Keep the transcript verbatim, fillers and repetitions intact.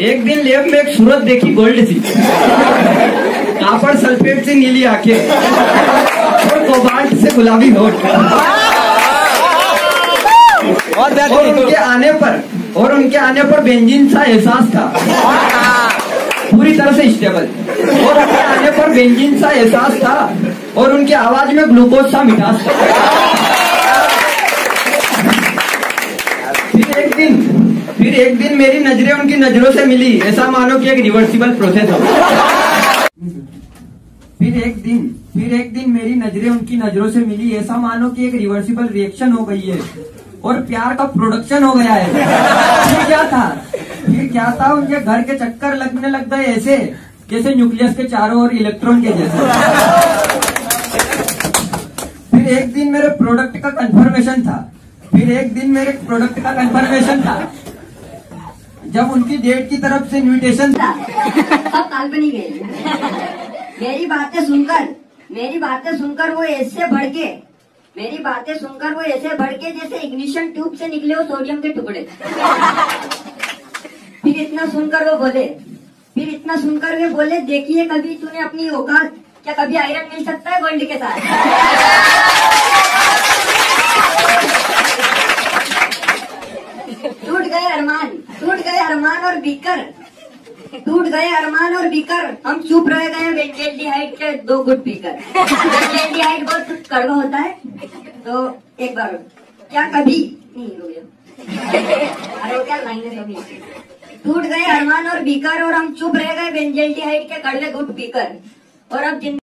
एक दिन लेब में एक सूरत देखी गोल्ड सी, कापड़ सल्फेट से नीली आंखें और कोबाल्ट से गुलाबी होठ, और उनके आने पर और उनके आने पर बेंजीन सा एहसास था, पूरी तरह से स्टेबल, और उनके आने पर बेंजीन सा एहसास था और उनकी आवाज में ग्लूकोज सा मिठास था। फिर एक दिन फिर एक दिन मेरी नजरें उनकी नजरों से मिली, ऐसा मानो कि एक रिवर्सिबल प्रोसेस हो। फिर एक दिन फिर एक दिन मेरी नजरें उनकी नजरों से मिली, ऐसा मानो कि एक रिवर्सिबल रिएक्शन हो गई है और प्यार का प्रोडक्शन हो गया है। फिर क्या था फिर क्या था उनके घर के चक्कर लगने लग गए ऐसे जैसे न्यूक्लियस के चारों ओर इलेक्ट्रॉन के जैसे। फिर एक दिन मेरे प्रोडक्ट का कंफर्मेशन था फिर एक दिन मेरे प्रोडक्ट का कंफर्मेशन था जब उनकी डेट की तरफ से इन्विटेशन था। सब काल्पनिक है। मेरी बातें सुनकर मेरी बातें सुनकर वो ऐसे भड़के मेरी बातें सुनकर वो ऐसे भड़के जैसे इग्निशन ट्यूब से निकले हो सोडियम के टुकड़े। फिर इतना सुनकर वो बोले फिर इतना सुनकर वे बोले, देखिए कभी तूने अपनी औकात, क्या कभी आयरन मिल सकता है गोल्ड के साथ? टूट गए अरमान टूट गए अरमान और बीकर टूट गए अरमान और बीकर हम चुप रह गए वेंजेल्डिहाइड के दो गुट पीकर। वेंजेल्डिहाइड बहुत कड़वा होता है, तो एक बार क्या कभी नहीं रुक गया अरे क्या लाइन है कभी। टूट गए अरमान और बीकर और हम चुप रह गए वेंजेल्डिहाइड के कड़वे गुट पीकर, और अब